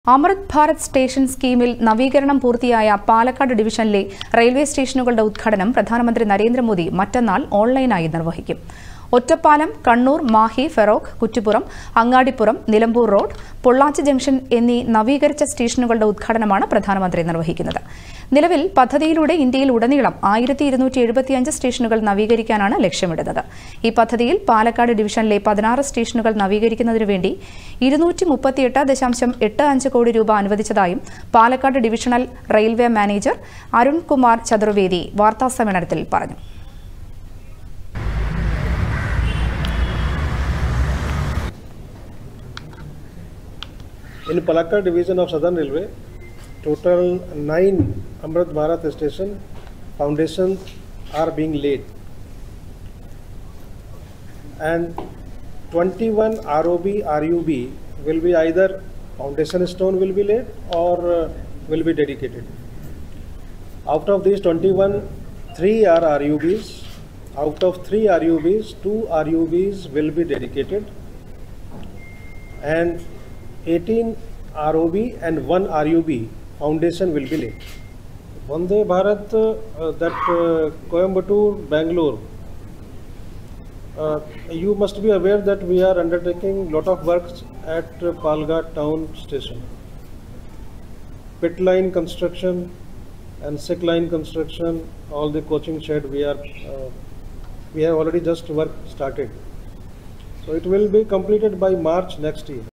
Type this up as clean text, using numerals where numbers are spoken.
അമൃത് Bharat station സ്കീമിൽ നവീകരണം പൂർത്തിയായ പാലക്കാട് ഡിവിഷനിലെ റെയിൽവേ സ്റ്റേഷനുകളുടെ ഉദ്ഘാടനം പ്രധാനമന്ത്രി നരേന്ദ്രമോദി മറ്റന്നാൾ ഓൺലൈനായി നിർവഹിക്കും. ഒറ്റപ്പാലം, കണ്ണൂർ, മാഹി, ഫെറോക്ക്, കുറ്റിപ്പുറം, അങ്ങാടിപ്പുറം, നിലമ്പൂർ റോഡ്, പൊള്ളാച്ചി ജംഗ്ഷൻ എന്നീ നവീകരിച്ച സ്റ്റേഷനുകളുടെ ഉദ്ഘാടനമാണ് പ്രധാനമന്ത്രി നിർവഹിക്കുന്നത്. നിലവിൽ പദ്ധതിയിലൂടെ ഇന്ത്യയിൽ ഉടനീളം 1275 സ്റ്റേഷനുകൾ നവീകരിക്കാനാണ് ലക്ഷ്യമിടുന്നത്. ഈ പദ്ധതിയിൽ പാലക്കാട് ഡിവിഷനിലെ 16 സ്റ്റേഷനുകൾ നവീകരിക്കുന്നതിനു വേണ്ടി 238.85 കോടി രൂപ അനുവദിച്ചതായും Palakkad divisional railway manager Arun Kumar Chaturvedi വാർത്താസമ്മേളനത്തിൽ പറഞ്ഞു. In Palakkad division of Southern Railway, total 9 Amrit Bharat station foundations are being laid, and 21 ROB RUB will be either foundation stone will be laid or will be dedicated. Out of these 21, 3 are RUBs. Out of 3 RUBs, 2 RUBs will be dedicated, and 18 ROB and 1 RUB foundation will be laid. Vande Bharat, that Coimbatore, Bangalore, you must be aware that we are undertaking lot of works at Palghat town station. Pit line construction and sick line construction, all the coaching shed we have already just work started. So it will be completed by March next year.